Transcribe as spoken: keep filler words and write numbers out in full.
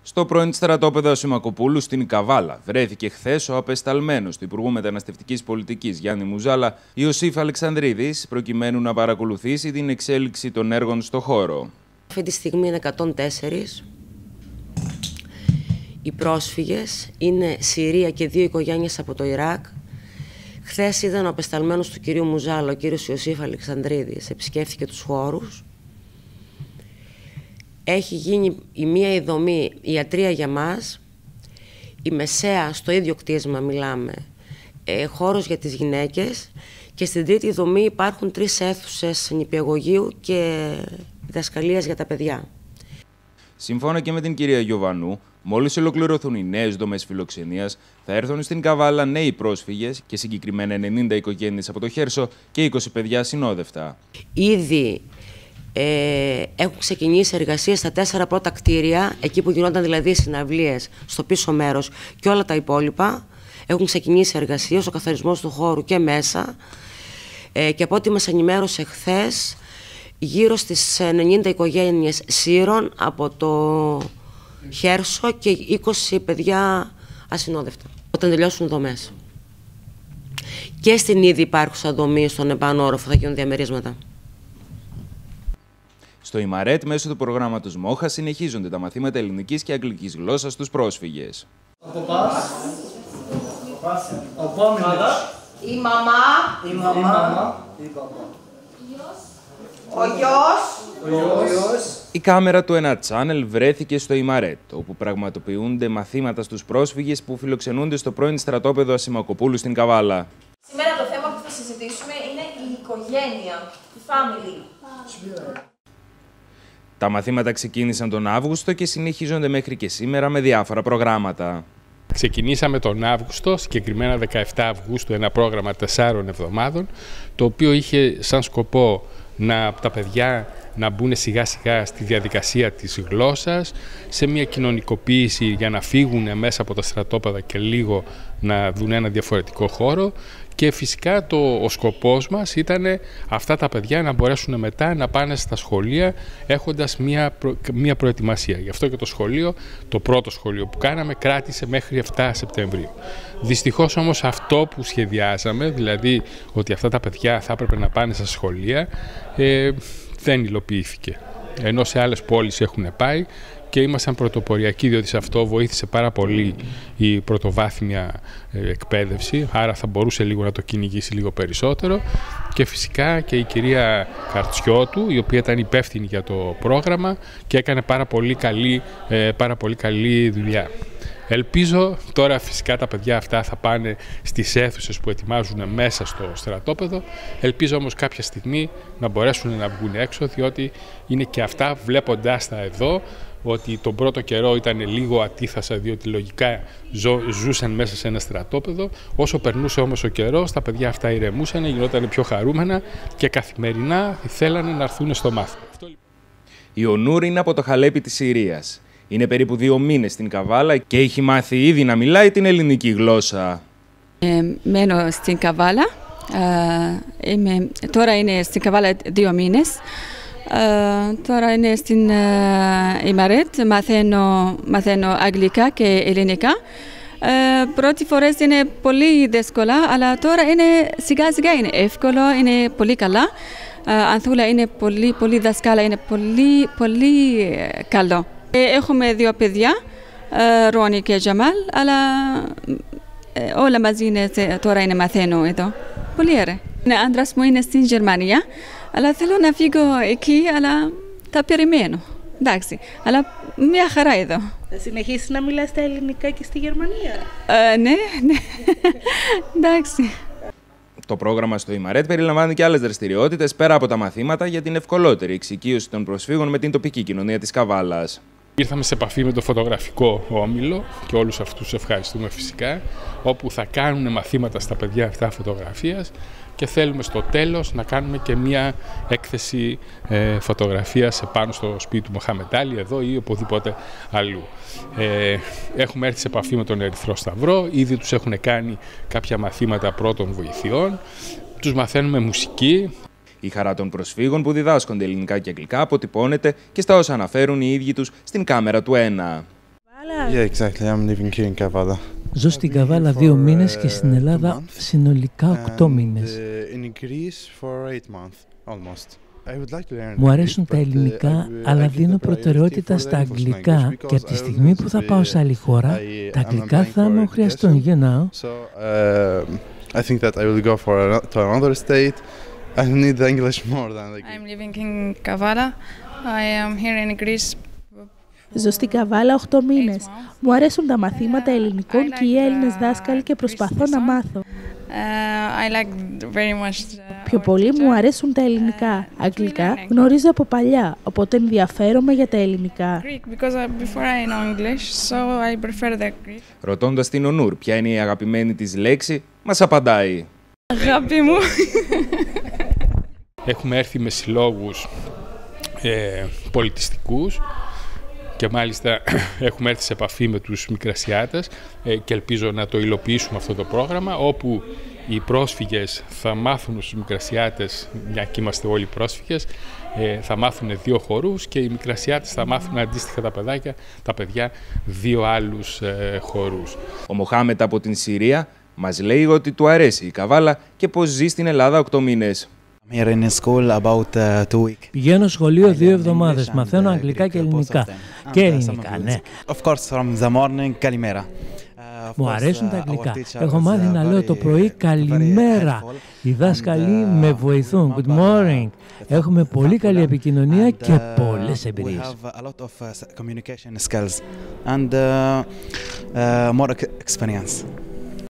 Στο πρώην στρατόπεδο Ασημακοπούλου στην Καβάλα βρέθηκε χθες ο απεσταλμένος του Υπουργού Μεταναστευτικής Πολιτικής Γιάννη Μουζάλα, Ιωσήφ Αλεξανδρίδης, προκειμένου να παρακολουθήσει την εξέλιξη των έργων στο χώρο. Αυτή τη στιγμή είναι εκατόν τέσσερα. Οι πρόσφυγες είναι Συρία και δύο οικογένειες από το Ιράκ. Χθες είδαν ο απεσταλμένος του κυρίου Μουζάλα, ο κύριος Ιωσήφ Αλεξανδρίδης, επισκέφθηκε τους χώρους. Έχει γίνει η μία η δομή ιατρία για μας, η μεσαία στο ίδιο κτίσμα μιλάμε, ε, χώρος για τις γυναίκες, και στην τρίτη δομή υπάρχουν τρεις αίθουσες νηπιαγωγείου και διδασκαλίας για τα παιδιά. Σύμφωνα και με την κυρία Γιωβανού, μόλις ολοκληρωθούν οι νέες δομές φιλοξενίας, θα έρθουν στην Καβάλα νέοι πρόσφυγες και συγκεκριμένα ενενήντα οικογένειες από το Χέρσο και είκοσι παιδιά ασυνόδευτα. Ήδη ε, έχουν ξεκινήσει εργασίες στα τέσσερα πρώτα κτίρια, εκεί που γινόταν δηλαδή οι συναυλίες, στο πίσω μέρος και όλα τα υπόλοιπα. Έχουν ξεκινήσει εργασίες, ο καθαρισμός του χώρου και μέσα. Ε, και από ό,τι μας ενημέρωσε χθες, γύρω στις ενενήντα οικογένειες Σύρων από το Χέρσο και είκοσι παιδιά ασυνόδευτα, όταν τελειώσουν δομές. Και στην ήδη υπάρχουσα δομή, στον επάνω όροφο, θα γίνουν διαμερίσματα. Στο Ιμαρέτ, μέσω του προγράμματος ΜΟΧΑ, συνεχίζονται τα μαθήματα ελληνικής και αγγλικής γλώσσας στους πρόσφυγες. Η μαμά, η μαμά, ο γιος. Η κάμερα του Ένα Channel βρέθηκε στο Ιμαρέτ, όπου πραγματοποιούνται μαθήματα στους πρόσφυγες που φιλοξενούνται στο πρώην στρατόπεδο Ασημακοπούλου στην Καβάλα. Σήμερα το θέμα που θα συζητήσουμε είναι η οικογένεια, η family. Τα μαθήματα ξεκίνησαν τον Αύγουστο και συνεχίζονται μέχρι και σήμερα με διάφορα προγράμματα. Ξεκινήσαμε τον Αύγουστο, συγκεκριμένα δεκαεφτά Αυγούστου, ένα πρόγραμμα τεσσάρων εβδομάδων, το οποίο είχε σαν σκοπό να, τα παιδιά να μπουν σιγά σιγά στη διαδικασία της γλώσσας, σε μια κοινωνικοποίηση για να φύγουν μέσα από τα στρατόπεδα και λίγο να δουν ένα διαφορετικό χώρο, και φυσικά το, ο σκοπός μας ήταν αυτά τα παιδιά να μπορέσουν μετά να πάνε στα σχολεία έχοντας μια, προ, μια προετοιμασία. Γι' αυτό και το σχολείο, το πρώτο σχολείο που κάναμε, κράτησε μέχρι επτά Σεπτεμβρίου. Δυστυχώς όμως αυτό που σχεδιάζαμε, δηλαδή ότι αυτά τα παιδιά θα έπρεπε να πάνε στα σχολεία, ε, δεν υλοποιήθηκε. Ενώ σε άλλες πόλεις έχουν πάει και ήμασταν πρωτοποριακοί, διότι σε αυτό βοήθησε πάρα πολύ η πρωτοβάθμια εκπαίδευση, άρα θα μπορούσε λίγο να το κυνηγήσει λίγο περισσότερο, και φυσικά και η κυρία Καρτσιώτου, η οποία ήταν υπεύθυνη για το πρόγραμμα και έκανε πάρα πολύ καλή, πάρα πολύ καλή δουλειά. Ελπίζω τώρα φυσικά τα παιδιά αυτά θα πάνε στις αίθουσες που ετοιμάζουν μέσα στο στρατόπεδο. Ελπίζω όμως κάποια στιγμή να μπορέσουν να βγουν έξω, διότι είναι και αυτά, βλέποντάς τα εδώ, ότι τον πρώτο καιρό ήταν λίγο ατίθασα, διότι λογικά ζω, ζούσαν μέσα σε ένα στρατόπεδο. Όσο περνούσε όμως ο καιρός, τα παιδιά αυτά ηρεμούσαν, γινόταν πιο χαρούμενα και καθημερινά θέλανε να έρθουν στο μάθημα. Η Ονούρ είναι από το Χαλέπι της Συρίας. Είναι περίπου δύο μήνες στην Καβάλα και έχει μάθει ήδη να μιλάει την ελληνική γλώσσα. Ε, μένω στην Καβάλα. Ε, είμαι, τώρα είναι στην Καβάλα δύο μήνες. Ε, τώρα είναι στην ε, Ιμαρέτ. Μαθαίνω, μαθαίνω αγγλικά και ελληνικά. Ε, πρώτη φορά είναι πολύ δύσκολα, αλλά τώρα είναι σιγά σιγά είναι εύκολο, είναι πολύ καλά. Ε, Ανθούλα είναι πολύ, πολύ δασκάλα, είναι πολύ, πολύ καλό. Έχουμε δύο παιδιά, Ρόνι και Τζαμάλ, αλλά όλα μαζί είναι, τώρα είναι μαθαίνω εδώ. Πολύ ωραία. Ο άντρας μου είναι στην Γερμανία, αλλά θέλω να φύγω εκεί, αλλά τα περιμένω. Εντάξει, αλλά μια χαρά εδώ. Θα συνεχίσεις να μιλάς στα ελληνικά και στη Γερμανία? Ε, ναι, ναι. Εντάξει. Το πρόγραμμα στο Ιμαρέτ περιλαμβάνει και άλλες δραστηριότητες πέρα από τα μαθήματα για την ευκολότερη εξοικείωση των προσφύγων με την τοπική κοινωνία της Καβάλας. Ήρθαμε σε επαφή με το φωτογραφικό όμιλο και όλους αυτούς ευχαριστούμε φυσικά, όπου θα κάνουν μαθήματα στα παιδιά αυτά φωτογραφίας και θέλουμε στο τέλος να κάνουμε και μια έκθεση ε, φωτογραφίας επάνω στο σπίτι του Μοχάμεντ Άλι, εδώ ή οπουδήποτε αλλού. Ε, έχουμε έρθει σε επαφή με τον Ερυθρό Σταυρό, ήδη τους έχουν κάνει κάποια μαθήματα πρώτων βοηθειών, τους μαθαίνουμε μουσική. Η χαρά των προσφύγων που διδάσκονται ελληνικά και αγγλικά αποτυπώνεται και στα όσα αναφέρουν οι ίδιοι τους στην κάμερα του Ένα. Yeah, exactly. I'm living here in Kavala. Ζω στην Καβάλα δύο μήνες και στην Ελλάδα συνολικά οκτώ μήνες. Μου αρέσουν τα ελληνικά, αλλά δίνω προτεραιότητα στα αγγλικά και από τη στιγμή που θα πάω σε άλλη χώρα, τα αγγλικά θα μου χρειαστούν, you know. I think that I will go for to another state. I need the English more than the I'm living in Kavala. I am here in Greece. Ζω στην Καβάλα οκτώ μήνες. Μου αρέσουν τα μαθήματα ελληνικών και οι Έλληνες δάσκαλοι και προσπαθώ να μάθω. Πιο πολύ μου αρέσουν τα ελληνικά. Αγγλικά γνωρίζω από παλιά, οπότε ενδιαφέρομαι για τα ελληνικά. Ρωτώντας την Ονούρ ποια είναι η αγαπημένη της λέξη, μας απαντάει. Αγάπη μου. Έχουμε έρθει με συλλόγους ε, πολιτιστικούς και μάλιστα έχουμε έρθει σε επαφή με τους Μικρασιάτες ε, και ελπίζω να το υλοποιήσουμε αυτό το πρόγραμμα, όπου οι πρόσφυγες θα μάθουν στους Μικρασιάτες, μια και είμαστε όλοι πρόσφυγες, ε, θα μάθουν δύο χορούς και οι Μικρασιάτες θα μάθουν αντίστοιχα τα παιδάκια, τα παιδιά δύο άλλους ε, χορούς. Ο Μοχάμετ από την Συρία μας λέει ότι του αρέσει η Καβάλα και πως ζει στην Ελλάδα οκτώ μήνες. Πηγαίνω σχολείο δύο εβδομάδες, μαθαίνω αγγλικά και ελληνικά. Και ελληνικά, ναι. Μου αρέσουν τα αγγλικά. Έχω μάθει να λέω το πρωί καλημέρα. Οι δάσκαλοι με βοηθούν. Good morning. Έχουμε πολύ καλή επικοινωνία και πολλές εμπειρίες.